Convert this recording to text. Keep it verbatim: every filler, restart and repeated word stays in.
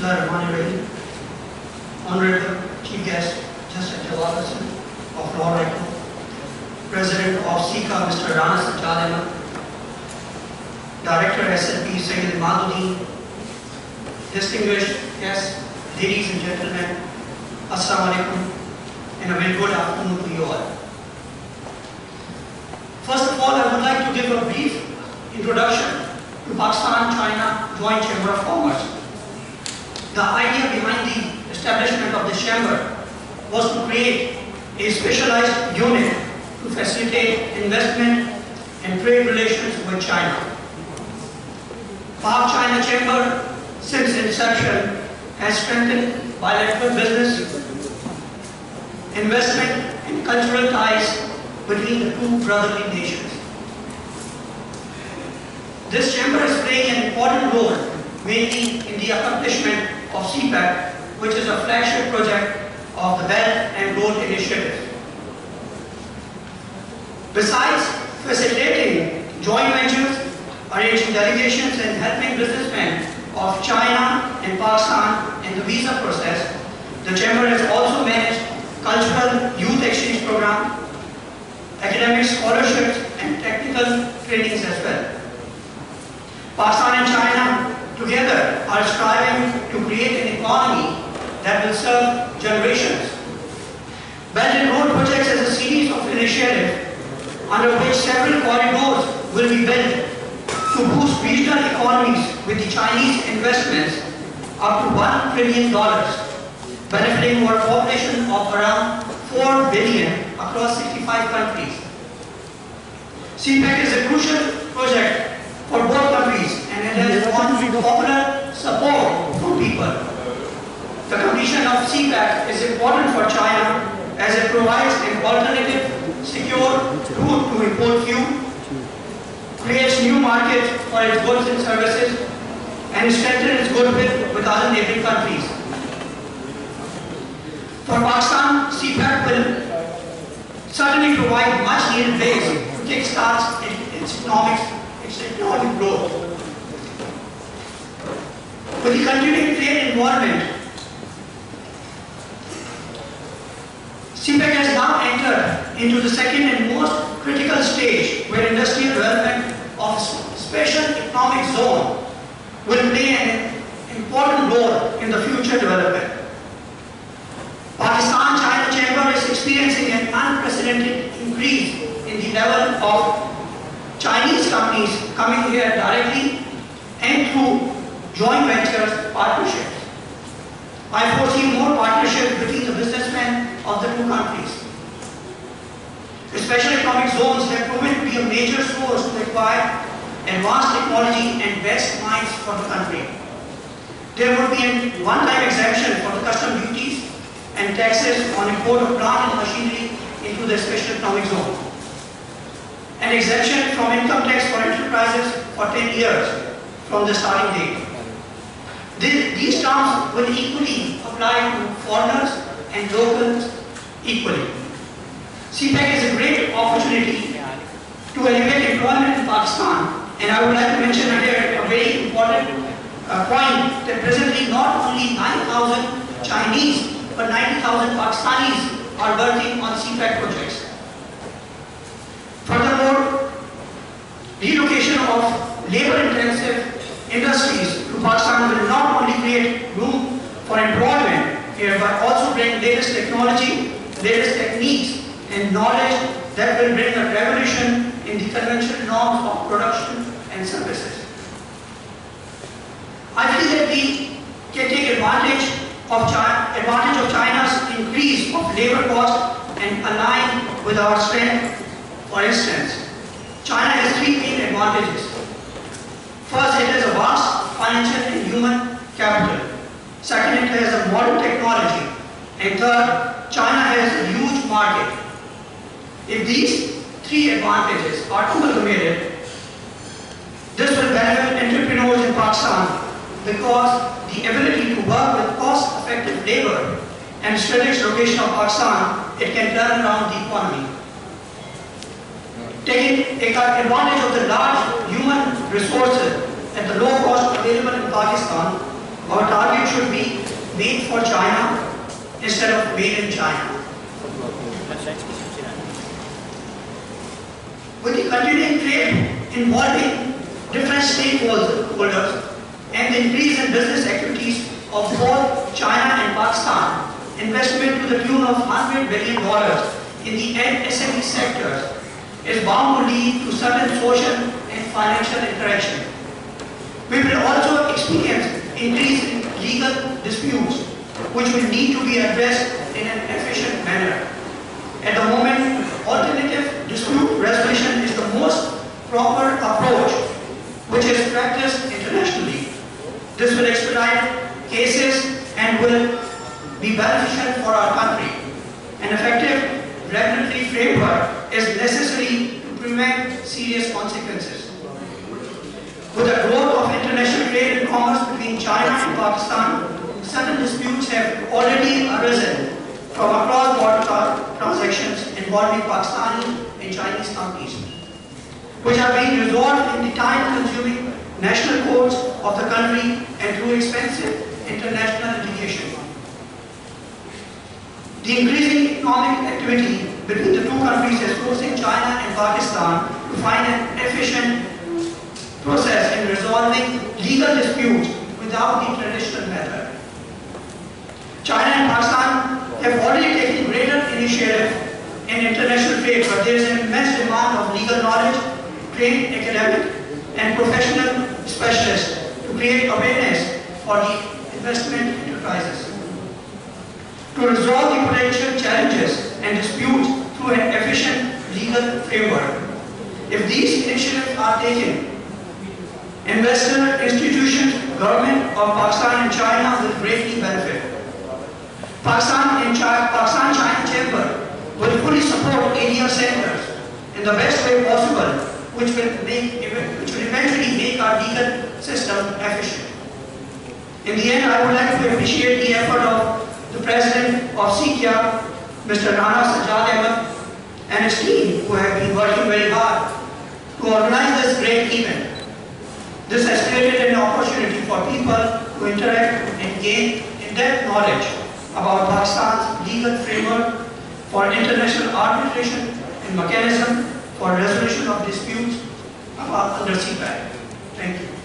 Bismillahirrahmanirrahim. Honorable Chief Guest, Justice Jawad of Lahore, President of C P E C, Mister Rana Sajjad, Director S L P Sayyid Madhuddin, distinguished guests, ladies and gentlemen, Assalamu alaikum, and a very good afternoon to you all. First of all, I would like to give a brief introduction to Pakistan-China Joint Chamber of Commerce. The idea behind the establishment of this chamber was to create a specialized unit to facilitate investment and trade relations with China. Pak-China Chamber, since inception, has strengthened bilateral business, investment and cultural ties between the two brotherly nations. This chamber is playing an important role, mainly in the accomplishment of C P E C, which is a flagship project of the Belt and Road Initiative. Besides facilitating joint ventures, arranging delegations and helping businessmen of China and Pakistan in the visa process, the Chamber has also managed cultural youth exchange program, academic scholarships and technical trainings as well. Pakistan and China together are striving to create an economy that will serve generations. Belt and Road projects is a series of initiatives under which several corridors will be built to boost regional economies with the Chinese investments up to one trillion dollars, benefiting our population of around four billion across sixty-five countries. C P E C is a crucial project for both countries and it has won popular support from people. The completion of C P E C is important for China as it provides an alternative, secure route to import fuel, creates new markets for its goods and services, and strengthens its goodwill with other neighboring countries. For Pakistan, C P E C will certainly provide much needed base to kickstart its economics, its economic growth. With the continuing trade involvement, C P E C has now entered into the second and most critical stage where industrial development of special economic zone will play an important role in the future development. Pakistan-China Chamber is experiencing an unprecedented increase in the level of Chinese companies coming here directly and through joint ventures partnerships. I foresee more partnerships between the businessmen of the two countries. The special economic zones have proven to be a major source to acquire advanced technology and best minds for the country. There would be a one-time exemption for the custom duties and taxes on import of plant and machinery into the special economic zone. An exemption from income tax for enterprises for ten years from the starting date. These terms will equally apply to foreigners and locals equally. C P E C is a great opportunity to elevate employment in Pakistan, and I would like to mention here a very important uh, point that presently not only nine thousand Chinese but ninety thousand Pakistanis are working on C P E C projects. Furthermore, relocation of labor-intensive industries to Pakistan will not only create room for employment here but also bring latest technology, latest techniques and knowledge that will bring a revolution in the conventional norms of production and services. I feel that we can take advantage of, China, advantage of China's increase of labor cost and align with our strength. For instance, China has three main advantages. First, it has a vast financial and human capital. Second, it has a modern technology. And third, China has a huge market. If these three advantages are amalgamated, this will benefit entrepreneurs in Pakistan because the ability to work with cost-effective labor and strategic location of Pakistan, it can turn around the economy. Taking advantage of the large human resources at the low cost available in Pakistan, Our target should be made for China instead of made in China. With the continuing trade involving different stakeholders and the increase in business activities of both China and Pakistan, investment to the tune of one hundred billion dollars in the S M E sectors is bound to lead to certain social and financial interaction. We will also experience increase in legal disputes, which will need to be addressed in an efficient manner. At the moment, alternative dispute resolution is the most proper approach, which is practiced internationally. This will expedite cases and will be beneficial for our country. An effective regulatory framework is necessary to prevent serious consequences. With the growth of international trade and commerce between China and Pakistan, certain disputes have already arisen from across border transactions involving Pakistani and Chinese companies, which are being resolved in the time-consuming national courts of the country and through expensive international litigation. The increasing economic activity between the two countries is forcing China and Pakistan to find an efficient process in resolving legal disputes without the traditional method. China and Pakistan have already taken greater initiative in international trade, but there is an immense demand of legal knowledge, trained academic and professional specialists to create awareness for the investment enterprises. To resolve the potential challenges and disputes through an efficient legal framework. If these initiatives are taken, investor institutions, government of Pakistan and China will greatly benefit. Pakistan and China, Pakistan China Chamber will fully support area centers in the best way possible, which will make, which will eventually make our legal system efficient. In the end, I would like to appreciate the effort of the President of C P E C, Mister Rana Sajjad Ahmed, and his team, who have been working very hard to organize this great event. This has created an opportunity for people to interact and gain in-depth knowledge about Pakistan's legal framework for international arbitration and mechanism for resolution of disputes under C P E C. Thank you.